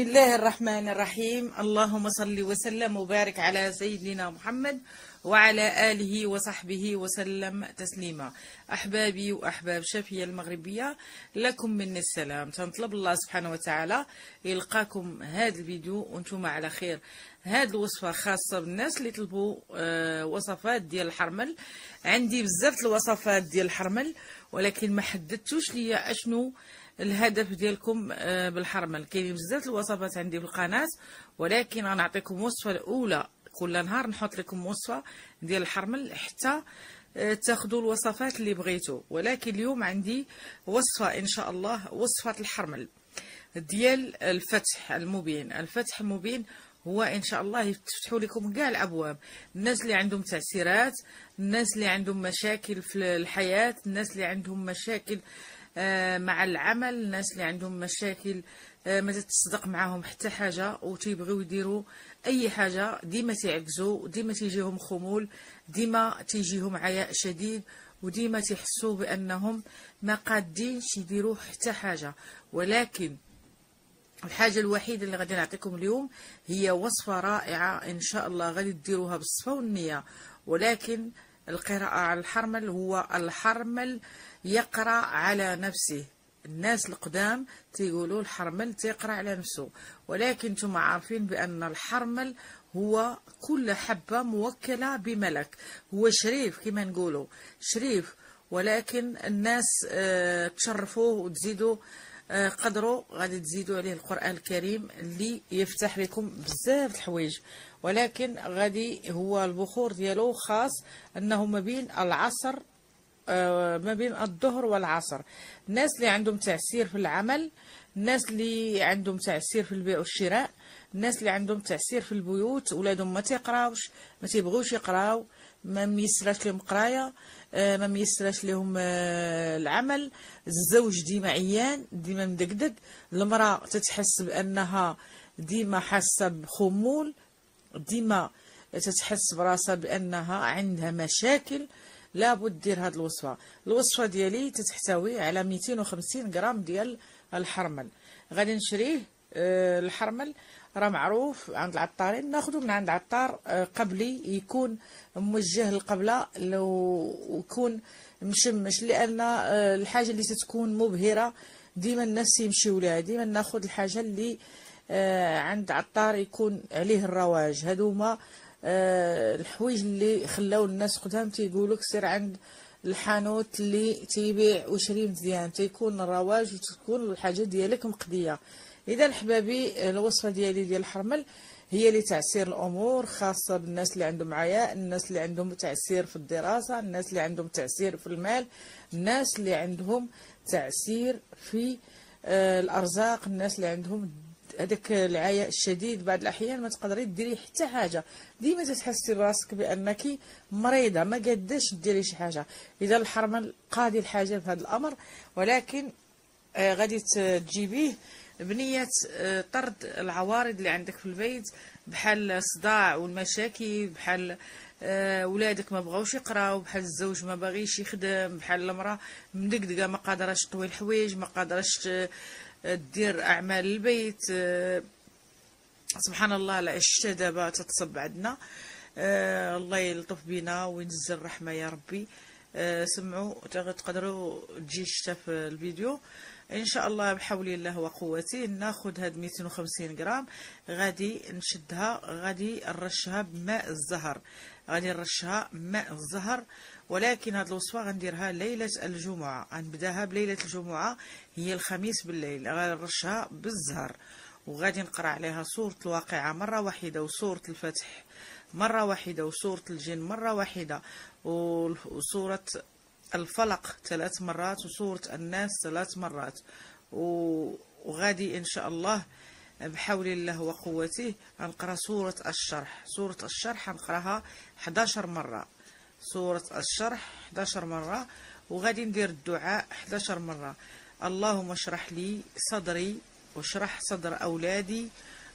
الله الرحمن الرحيم. اللهم صل وسلم وبارك على سيدنا محمد وعلى آله وصحبه وسلم تسليما. أحبابي وأحباب شافية المغربية، لكم مني السلام. تنطلب الله سبحانه وتعالى يلقاكم هذا الفيديو وانتم على خير. هذه الوصفة خاصة بالناس اللي طلبوا وصفات ديال الحرمل. عندي بزاف الوصفات ديال الحرمل، ولكن ما حددتوش ليا اشنو الهدف ديالكم بالحرمل. كاينين بزاف الوصفات عندي في القناه، ولكن غنعطيكم وصفه الاولى كل نهار. نحط لكم وصفه ديال الحرمل حتى تاخذوا الوصفات اللي بغيتوا. ولكن اليوم عندي وصفه ان شاء الله، وصفه الحرمل ديال الفتح المبين. الفتح المبين هو ان شاء الله يفتحوا لكم كاع الابواب. الناس اللي عندهم تعسيرات، الناس اللي عندهم مشاكل في الحياه، الناس اللي عندهم مشاكل مع العمل، الناس اللي عندهم مشاكل ما تتصدق معاهم حتى حاجه وتيبغيو يديروا اي حاجه، ديما تيعكزوا، ديما تيجيهم خمول، ديما تيجيهم عياء شديد، وديما تيحسوا بانهم ما قادينش يديروا حتى حاجه. ولكن الحاجه الوحيده اللي غادي نعطيكم اليوم هي وصفه رائعه ان شاء الله غادي ديروها بالصفه والنيه. ولكن القراءه على الحرمل هو الحرمل يقرأ على نفسه. الناس القدام تيقولوا الحرمل تيقرأ على نفسه، ولكن نتوما عارفين بأن الحرمل هو كل حبة موكلة بملك، هو شريف كما نقولوا شريف. ولكن الناس تشرفوه وتزيدوا قدروا، غادي تزيدوا عليه القرآن الكريم اللي يفتح لكم بزاف الحوايج. ولكن غادي هو البخور ديالو خاص انه ما بين العصر، ما بين الظهر والعصر. الناس اللي عندهم تعسير في العمل، الناس اللي عندهم تعسير في البيع والشراء، الناس اللي عندهم تعسير في البيوت، ولادهم ما تيقراوش، ما تيبغوش يقراو، ما ميسراش لهم قرايه، ما ميسراش لهم العمل، الزوج ديما عيان، ديما مدقدق، المراه تتحس بانها ديما حاسه بخمول، ديما تتحس براسها بانها عندها مشاكل. لابد دير هاد الوصفه. الوصفه ديالي تتحتوي على 250 غرام ديال الحرمل. غادي نشريه الحرمل راه معروف عند العطارين، ناخذه من عند عطار قبلي، يكون موجه للقبله لو يكون مشمش، لان الحاجه اللي تتكون مبهره ديما الناس يمشيو لها. ديما ناخذ الحاجه اللي عند عطار يكون عليه الرواج. هادوما الحوايج اللي خلاو الناس قدام تيقولوك سير عند الحانوت اللي تيبيع وشري مزيان، تيكون الرواج وتكون الحاجه ديالك مقديه. اذا حبابي الوصفه ديالي ديال الحرمل هي لتعسير الامور، خاصه بالناس اللي عندهم عياء، الناس اللي عندهم تعسير في الدراسه، الناس اللي عندهم تعسير في المال، الناس اللي عندهم تعسير في الارزاق، الناس اللي عندهم هذاك العياء الشديد. بعض الاحيان ما تقدري ديري حتى حاجه، ديما تتحسي براسك بانك مريضه، ما قاداش ديري شي حاجه. اذا الحرمل قاضي الحاجه في هذا الامر. ولكن غادي تجيبيه بنيه طرد العوارض اللي عندك في البيت، بحال الصداع والمشاكل، بحال ولادك ما بغاوش يقراو، بحال الزوج ما باغيش يخدم، بحال المراه مدقدقه ما قادراش تطوي الحوايج، ما قادراش دير اعمال البيت. سبحان الله، العشة دابا تتصب عندنا. الله يلطف بينا وينزل الرحمه يا ربي. سمعوا تقدروا تجي الشتا في الفيديو ان شاء الله بحول الله وقوته. ناخذ هاد 250 غرام، غادي نشدها، غادي نرشها بماء الزهر، غادي نرشها ماء الزهر. ولكن هاد الوصفه غنديرها ليله الجمعه، غنبداها بليله الجمعه، هي الخميس بالليل. غادي نرشها بالزهر، وغادي نقرا عليها سوره الواقعه مره واحده، وسوره الفتح مره واحده، وسوره الجن مره واحده، وسوره الفلق 3 مرات، وسوره الناس 3 مرات. وغادي ان شاء الله بحول الله وقوته غنقرا سوره الشرح. سوره الشرح غنقراها 11 مره، سوره الشرح 11 مره، وغادي ندير الدعاء 11 مره. اللهم اشرح لي صدري واشرح صدر اولادي،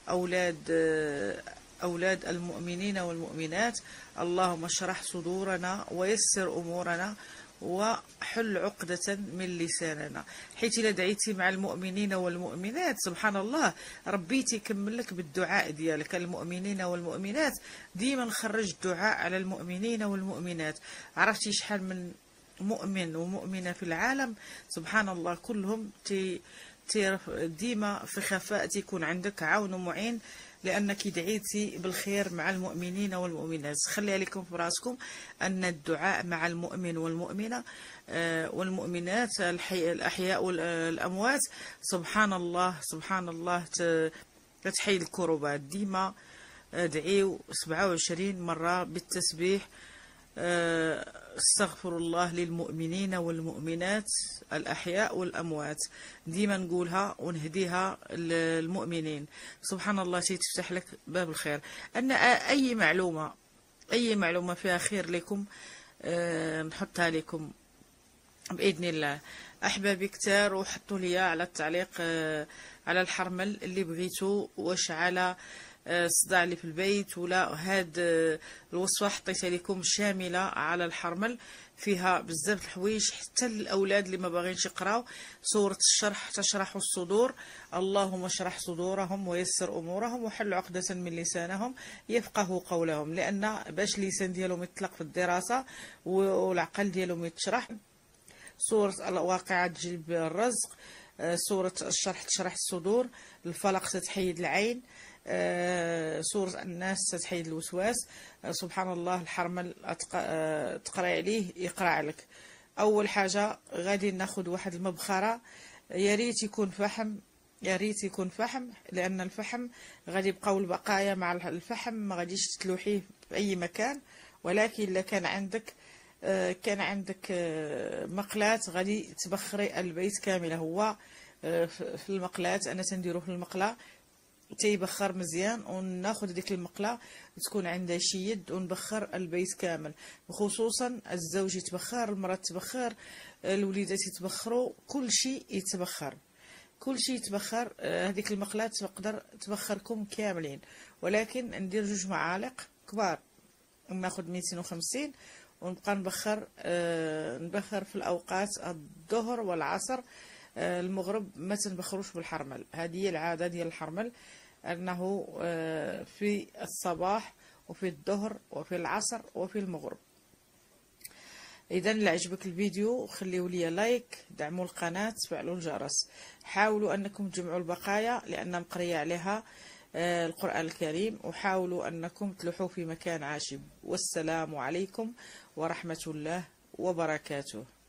اولاد المؤمنين والمؤمنات. اللهم اشرح صدورنا ويسر امورنا وحل عقدة من لساننا، حيث إلا دعيتي مع المؤمنين والمؤمنات سبحان الله ربي تيكمل لك بالدعاء ديالك. المؤمنين والمؤمنات ديما نخرج الدعاء على المؤمنين والمؤمنات. عرفتي شحال من مؤمن ومؤمنة في العالم سبحان الله، كلهم ديما في خفاء تيكون عندك عون ومعين، لأنك دعيتي بالخير مع المؤمنين والمؤمنات. خلي عليكم في راسكم أن الدعاء مع المؤمن والمؤمنة والمؤمنات الأحياء والأموات سبحان الله سبحان الله تحيي الكروبات. ديما ادعيو 27 مرة بالتسبيح استغفر الله للمؤمنين والمؤمنات الأحياء والأموات. ديما نقولها ونهديها للمؤمنين سبحان الله تفتح لك باب الخير. أن أي معلومة فيها خير لكم نحطها لكم بإذن الله. أحبابي كتار وحطوا لي على التعليق على الحرمل اللي بغيتو، واش على الصداع اللي في البيت ولا هاد الوصفه حطيتها لكم شامله على الحرمل، فيها بزاف الحوايج حتى الاولاد اللي ما باغينش يقراو. سوره الشرح تشرح الصدور، اللهم اشرح صدورهم ويسر امورهم وحل عقدة من لسانهم يفقهوا قولهم، لان باش اللسان ديالهم يطلق في الدراسه والعقل ديالهم يتشرح. سوره الواقعه تجلب الرزق، سوره الشرح تشرح الصدور، الفلق تتحيد العين، سورة الناس تتحيد الوسواس. سبحان الله الحرمل تقرأ عليه يقرأ لك. أول حاجة غادي ناخد واحد المبخرة، يا ريت يكون فحم، يا ريت يكون فحم، لأن الفحم غادي يبقاو البقايا مع الفحم ما غاديش تلوحيه في أي مكان. ولكن إلا كان عندك مقلاة غادي تبخري البيت كامل. هو في المقلاة أنا تنديروه في المقلاة تيبخر مزيان، وناخذ ديك المقله تكون عندها شي يد ونبخر البيت كامل، وخصوصا الزوج يتبخر، المراه تبخر، الوليدات يتبخروا، كل شيء يتبخر، كل شيء يتبخر. هذيك المقله تقدر تبخركم كاملين. ولكن ندير 2 معالق كبار وناخذ 250 ونبقى نبخر في الاوقات الظهر والعصر. المغرب ما تنبخروش بالحرمل، هذه هي العاده ديال الحرمل، انه في الصباح وفي الظهر وفي العصر وفي المغرب. اذا اللي عجبك الفيديو خليوا لي لايك، دعموا القناه، تفعلوا الجرس، حاولوا انكم تجمعوا البقايا لان مقريه عليها القرآن الكريم، وحاولوا انكم تلوحوا في مكان عاشب. والسلام عليكم ورحمه الله وبركاته.